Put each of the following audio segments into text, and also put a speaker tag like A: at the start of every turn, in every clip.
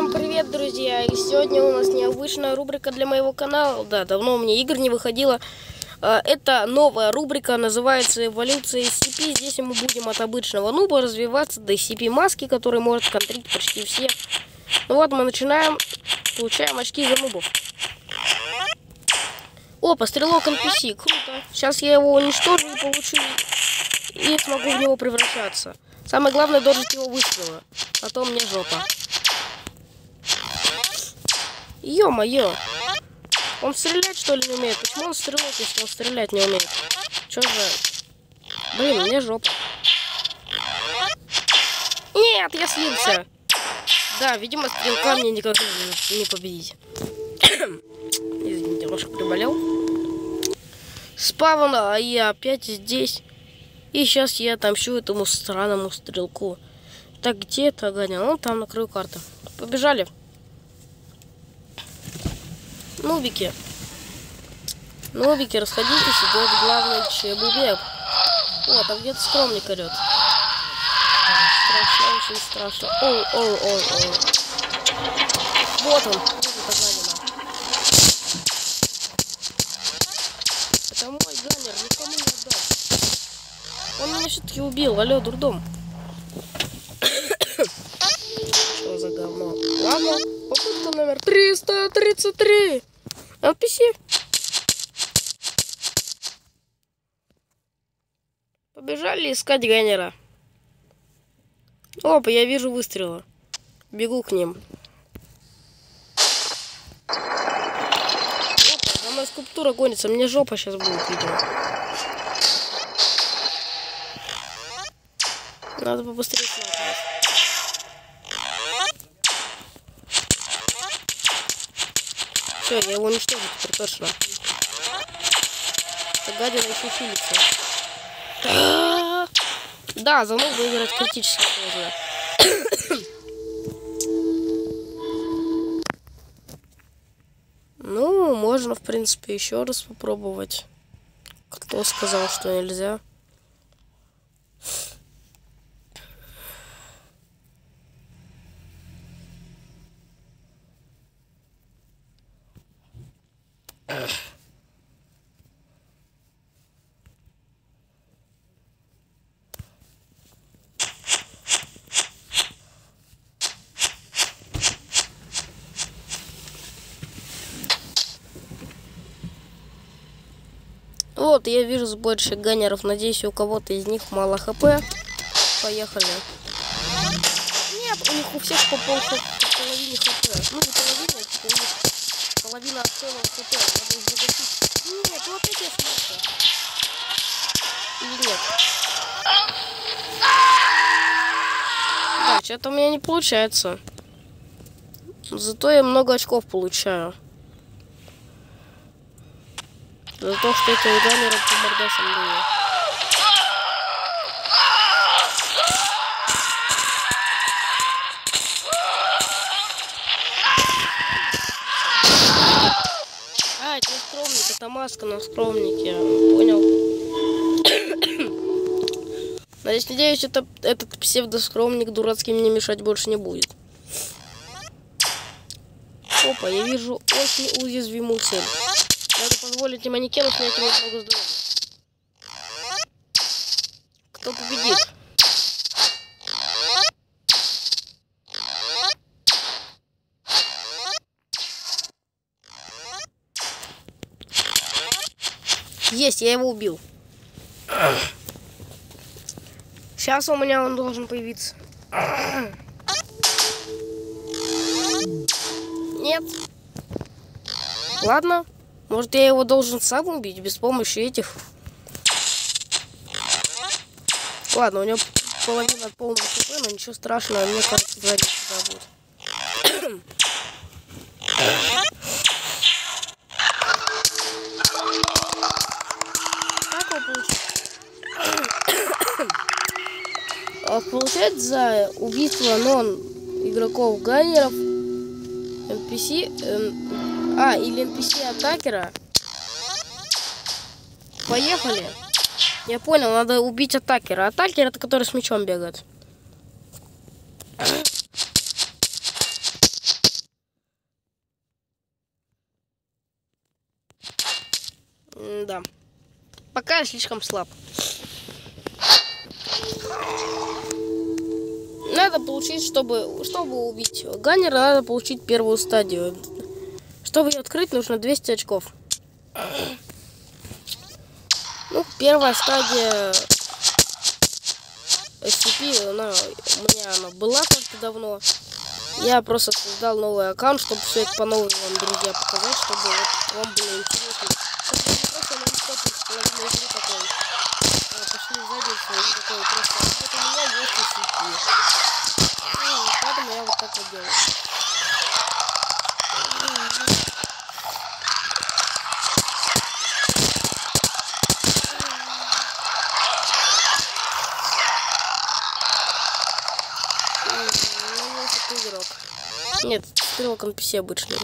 A: Всем привет, друзья! И сегодня у нас необычная рубрика для моего канала. Да, давно у меня игр не выходило. Это новая рубрика, называется «Эволюция SCP». Здесь мы будем от обычного нуба развиваться до SCP-маски, который может контрить почти всех. Ну вот, мы начинаем. Получаем очки за нубов. Опа, стрелок NPC, круто. Сейчас я его уничтожу и получу. И смогу в него превращаться. Самое главное дожить его выстрела. А то мне жопа. Ё-моё. Он стрелять, что ли, не умеет? Почему он стрелок, если он стрелять не умеет? Чё за... Блин, мне жопа. Нет, я слился. Да, видимо, стрелка мне никогда не победить. Извините, немножко приболел. Спавн, а я опять здесь. И сейчас я отомщу этому странному стрелку. Так, где это гонял? Он там на краю карты. Побежали. Нубики. Нубики, расходитесь, идет главный чебубек. О, там где-то скромник орет. Страшно, очень страшно. Оу. Вот он. Это мой ганнер, никому не отдать. Он меня все-таки убил. Алло, дурдом. Что за говно? Ладно, попытка номер 333. NPC. Побежали искать ганнера. Опа, я вижу выстрелы. Бегу к ним. Опа, за мной скульптура гонится. Мне жопа сейчас будет, видимо. Надо побыстрее смотреть. Все, я его уничтожу теперь точно. Эта гадина еще хилится. Да, за мной выиграть критически сложно. Ну, можно, в принципе, еще раз попробовать. Кто сказал, что нельзя? Вот, я вижу больше ганнеров. Надеюсь, у кого-то из них мало хп. Поехали. Нет, у них у всех по половине хп. Ну, не половина, а у них половина от целого хп. Надо их загасить. Нет, вот эти смыслы. Или нет? Да, что-то у меня не получается. Зато я много очков получаю. За то, что это ганнером по мордасам было. А, это не скромник, это маска на скромнике. Понял. Надеюсь, этот псевдоскромник дурацкий мне мешать больше не будет. Опа, я вижу очень уязвимую цель. Надо позволить манекену снять ему много здоровья. Кто победит? Есть, я его убил. Сейчас у меня он должен появиться. Нет. Ладно. Может, я его должен сам убить без помощи этих? Ладно, у него половина от полного хп, но ничего страшного, мне кажется, сзади сюда будет. Как его получить? Получать за убийство игроков ганнеров NPC... или NPC-атакера. Поехали. Я понял, надо убить атакера. Атакер — это который с мечом бегает. Да. Пока я слишком слаб. Надо получить, чтобы убить Ганнера, надо получить первую стадию. Чтобы ее открыть, нужно 200 очков. Ну, первая стадия SCP, у меня она была как-то давно. Я просто создал новый аккаунт, чтобы все это по новому вам, друзья, показать, чтобы вот вам было интересно. Просто на половину игры такой. Пошли в задницу и такой просто. Вот у меня есть SCP. Поэтому я вот так вот делаю. Игрок. Нет, стрелок NPC обычный.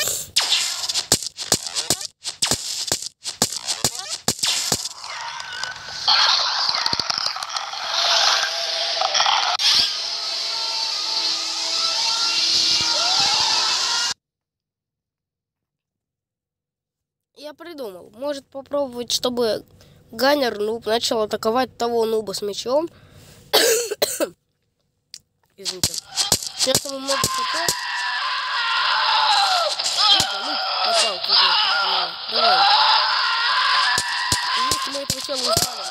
A: Я придумал. Может попробовать, чтобы Ганнер начал атаковать того нуба с мечом. Извините. Сейчас ему много хп. Опа, нуб попал. Давай. Если мы этого чела узнали.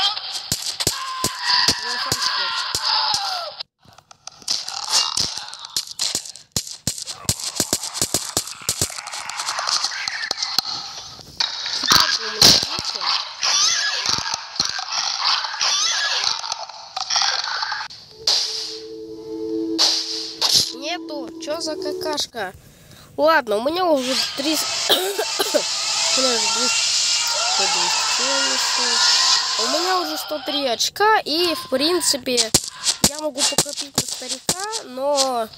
A: Нету, чё за какашка? Ладно, у меня уже 300. У меня уже 103 очка, и в принципе я могу покопить на старика, но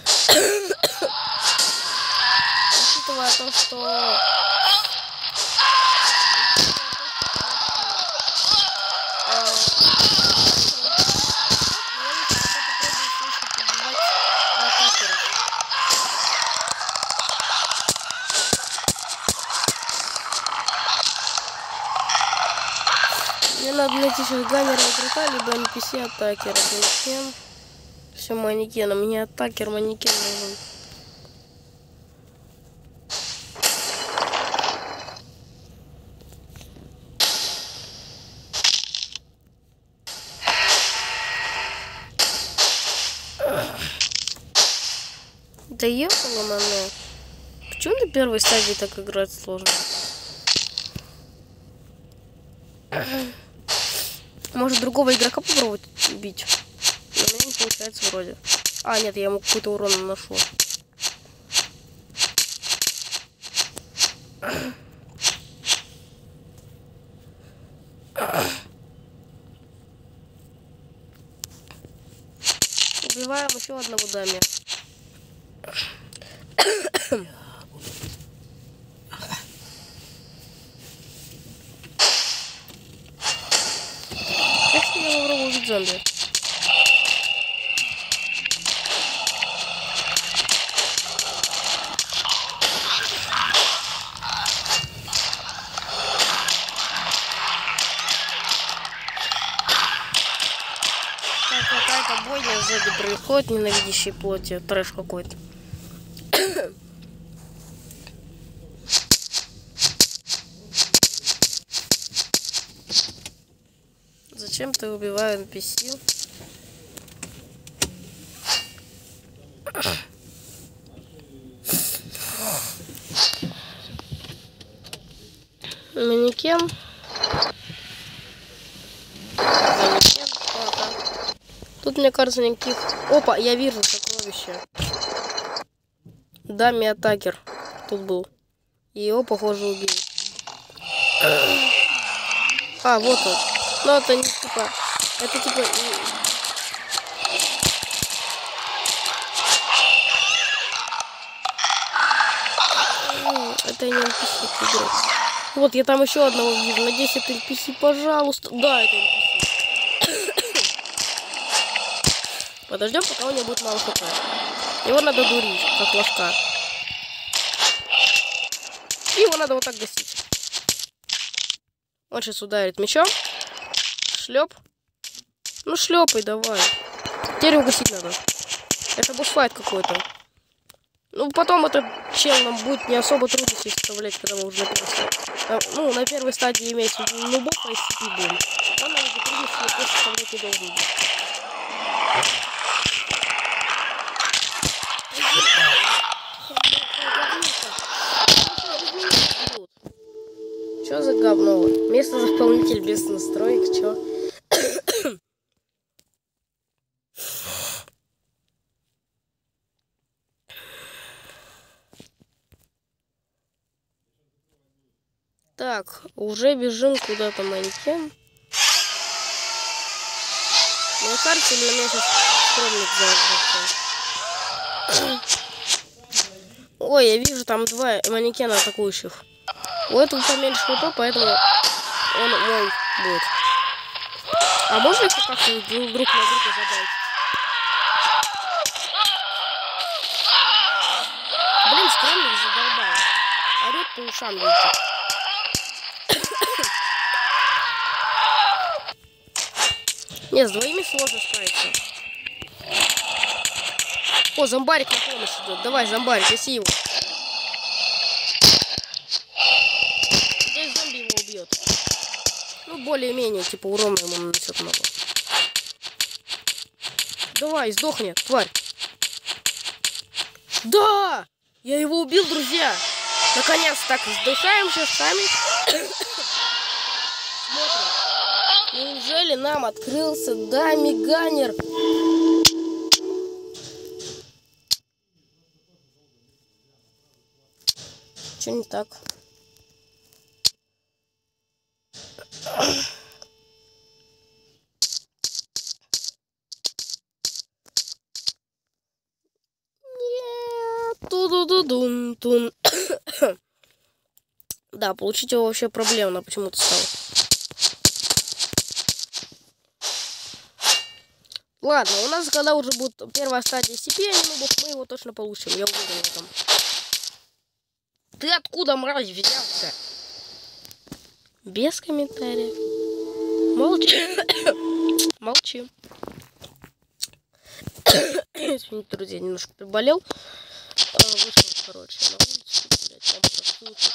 A: учитывая то, что мне надо найти сейчас Ганнера игрока, либо NPC атакера. Манекен. Все манекеном. Мне атакер манекен нужен. Да ехала она. Почему на первой стадии так играть сложно? Может другого игрока попробовать убить? Но у меня не получается вроде. А, нет, я ему какой-то урон наношу. Убиваем еще одного даме. Я попробую убить зомби. Какая-то бойня сзади происходит, ненавидящей плоти. Трэш какой-то. Зачем ты убиваешь NPC? Манекен. Тут, мне кажется, никаких... Опа, я вижу сокровище. Дами атакер тут был. И его, похоже, убили. А, вот он. Но это не типа... Это типа... Это не NPC, игрок. Вот, я там еще одного вижу. Надеюсь, это NPC, пожалуйста. Да, это NPC. Подождем, пока у него будет мало хп. Его надо дурить, как ложка. И его надо вот так гасить. Он сейчас ударит мечом. Шлеп. Ну, шлепай давай. Теперь угасить надо. Это босс-файт какой-то. Ну, потом этот чел нам будет не особо трудно себе составлять, когда мы уже на первой стадии. Ну, на первой стадии имеется в виду нубов, а SCP будем. Он нам уже трудно себе составлять не должен быть. Чё за говно? Место заполнитель без настроек, чё? Так, уже бежим куда-то манекен. Мне кажется, для меня сейчас скромник заработал. Ой, я вижу там два манекена атакующих. У этого поменьше хп, поэтому он мой будет. А можно их как-нибудь друг на друга забрать? Блин, скромник задолбал. Орёт по ушам, видите. Нет, с двоими сложно справиться. О, зомбарик на помощь идет. Давай, зомбарик, неси его. Здесь зомби его убьет. Ну, более-менее, типа, урона ему нанесет много. Давай, сдохни, тварь. Да! Я его убил, друзья. Наконец-то так сдыхаемся сами. Смотрим. Неужели нам открылся дамиганер? Что не так? Нет. Ту-ду-ду-дун-тун. Да, получить его вообще проблемно почему-то стало. Ладно, у нас когда уже будет первая стадия SCP, мы его точно получим, я уверен в этом. Ты откуда, мразь, взялся? Без комментариев. Молчи. Молчи. Извините, друзья, немножко приболел. Вышел, короче, на улицу, блядь, там проснулся.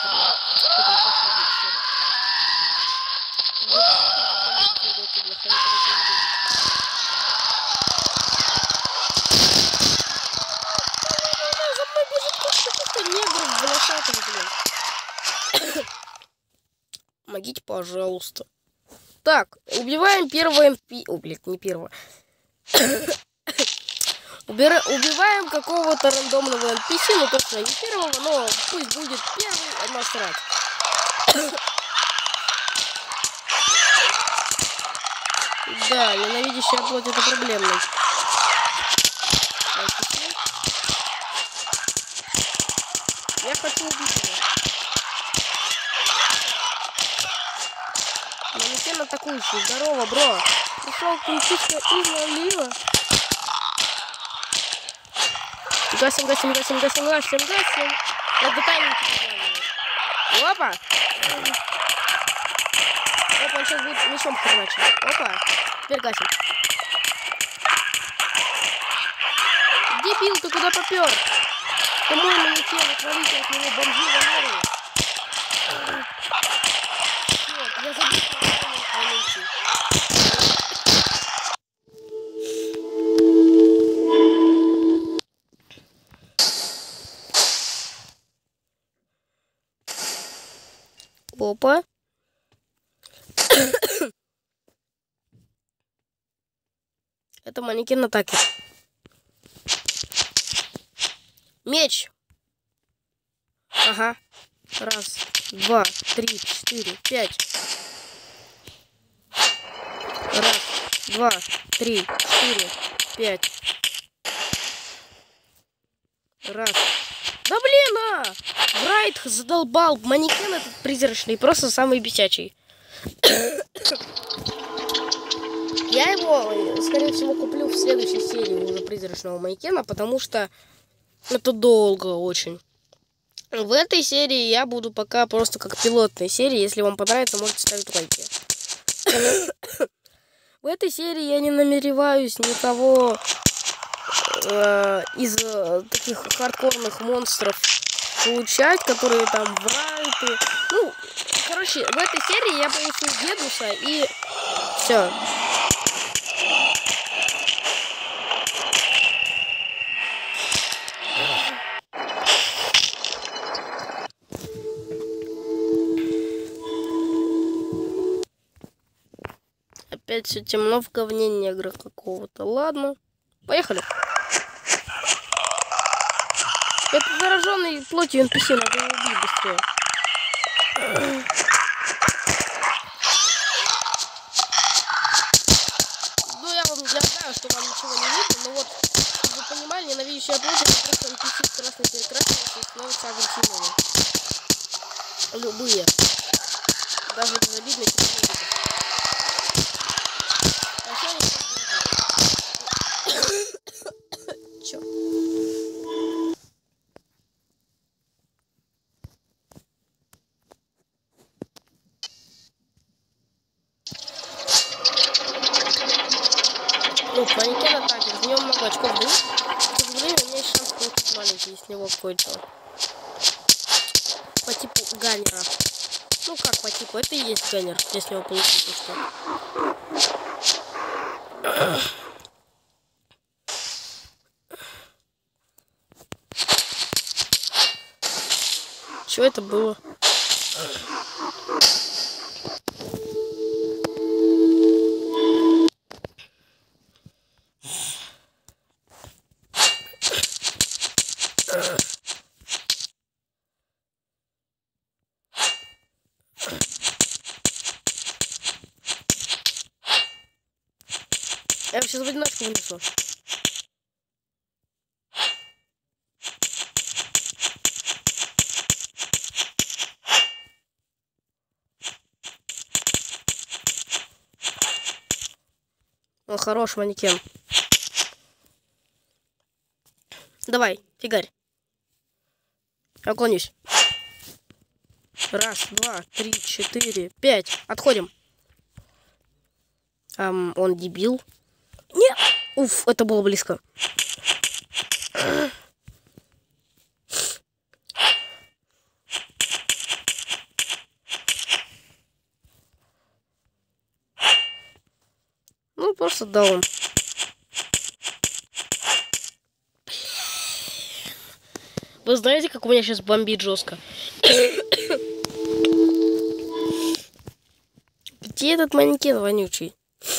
A: Помогите, пожалуйста. Так, убиваем первого МП... О, блядь, не первого. Убиваем какого-то рандомного NPC, ну точно не первого, но пусть будет первый, насрать. Да, ненавидящая плоть — это проблемно. Я хочу убить его. Манекен атакующий. Здорово, бро. Пришел культишка из налива. Гасим, гасим, гасим, гасим, гасим, гасим. Это тайминг. Опа. Опа, он сейчас будет мечом хреначить. Опа. Теперь гасим. Дебил, ты куда попер? Ты мой манекен, отвалите от него, бомжи, валеры. Я забыл, что опа. Это манекен атаки. Меч. Ага. Раз, два, три, четыре, пять. Раз, два, три, четыре, пять. Раз. Да блин, Брайт задолбал. Манекен этот призрачный, просто самый бесячий. Я его, скорее всего, куплю в следующей серии уже призрачного манекена, потому что это долго очень. В этой серии я буду пока просто как пилотной серии. Если вам понравится, можете ставить лайки. В этой серии я не намереваюсь никого из таких хардкорных монстров получать, которые там врают. Ну, короче, в этой серии я получил Дедуса и все. Опять все темно в говне негра какого-то. Ладно, поехали. Это зараженный плотью NPC, надо его убить быстрее. Ну, я знаю, что вам ничего не видно, но вот, чтобы вы понимали, ненавидящая плоть, это просто NPC красный перекрашивается и становится агрессивными. Любые. Даже безобидные типа. Чё? Ну, манекен атаки, в нем много очков дают. К сожалению, у меня есть шанс получить маленький, из него какой-то. По типу ганнера. Ну как по типу, это и есть ганнер, если его получить, то что. Что это было? Я сейчас в одиночку вынесу. О, хорош манекен. Давай, фигарь. Оклонюсь. 1, 2, 3, 4, 5. Отходим. Он дебил. Нет! Уф, это было близко. Ну, просто даун. Вы знаете, как у меня сейчас бомбит жестко? Где этот манекен вонючий?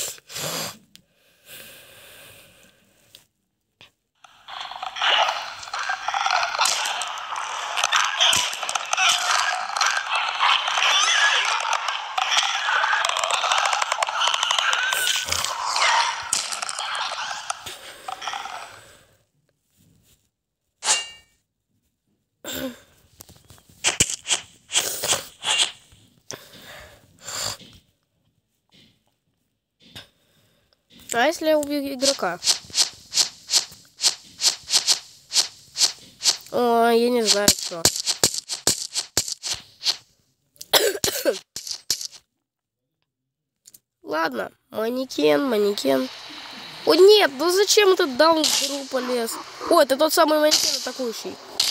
A: А если я убью игрока? О, я не знаю, что. Ладно, манекен. О, нет, ну зачем этот даун в дыру полез? О, это тот самый манекен атакующий.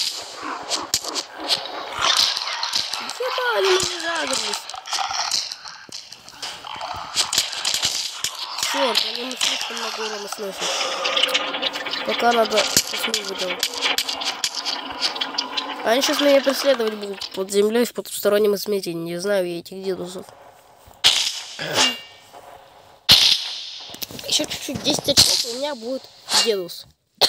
A: Еба, они не загрелись. Черт, они не слишком много урона сносят. Пока надо косму выдал. Они сейчас меня преследовать будут под землей в потустороннем измерении. Не знаю я этих дедусов. Еще чуть-чуть, 10 очков, и у меня будет дедус.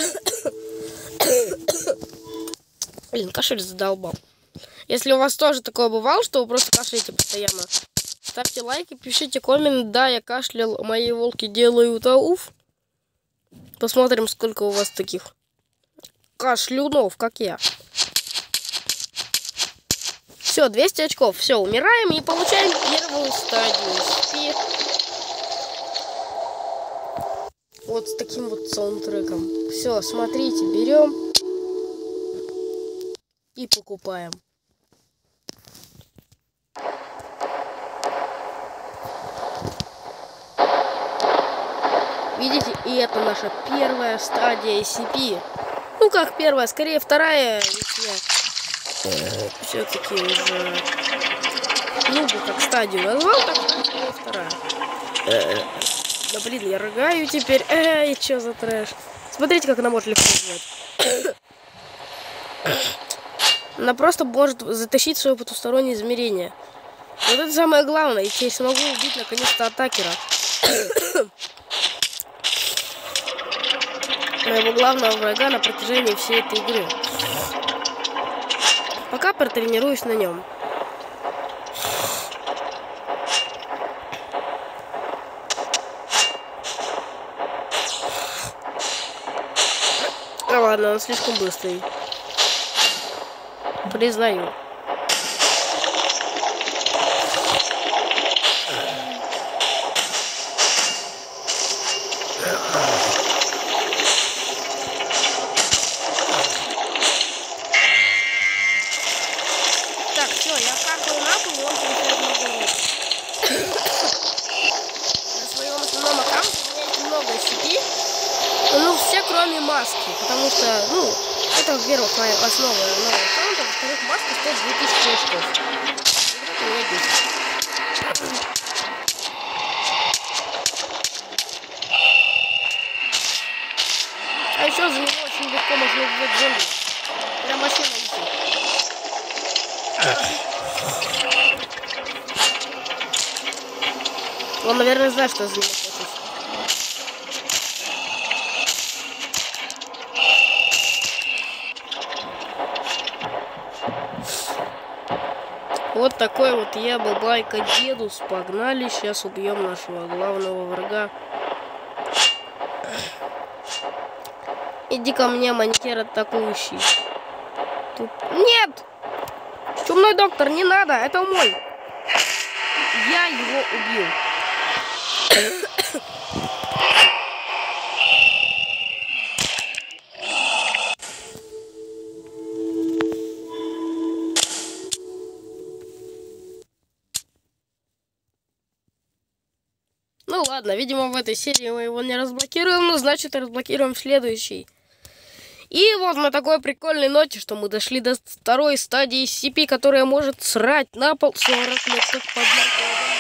A: Блин, кашель задолбал. Если у вас тоже такое бывало, что вы просто кашляете постоянно, ставьте лайки, пишите коммент. Да, я кашлял, мои волки делают ауф. Посмотрим, сколько у вас таких кашлюнов, как я. Все, 200 очков. Все, умираем и получаем первую стадию. Спи. Вот с таким вот саундтреком. Все, смотрите, берем. И покупаем. Видите, и это наша первая стадия SCP. Ну как первая, скорее вторая, если я все-таки уже как стадию назвал, так скорее вторая. Да блин, я рыгаю теперь. Эй, что за трэш? Смотрите, как она может легко делать. Она просто может затащить свое потустороннее измерение. Вот это самое главное. И теперь смогу убить наконец-то атакера. Моего главного врага на протяжении всей этой игры. Пока протренируюсь на нем. Ну ладно, он слишком быстрый. Признаю. Так, все, я какаю на пол, и он переходит на голову. На своем основном аккаунте у меня есть много SCP. Ну, все кроме маски. Потому что, ну, это, во-первых, моя основа нового аккаунта. Во-вторых, маска стоит 2000 очков. Это меня бесит. А еще за него очень легко можно убивать зомби. Прям вообще на изи. Он, наверное, знает, что я за него хочу. Вот такой вот я, бабайка, дедус. Погнали, сейчас убьем нашего главного врага. Иди ко мне, манекер атакующий. Тут... Нет! Чумной доктор, не надо, это мой. Я его убил. Ну ладно, видимо, в этой серии мы его не разблокируем, но значит разблокируем в следующей. И вот на такой прикольной ноте, что мы дошли до второй стадии SCP, которая может срать на пол 40 лет как поднятая.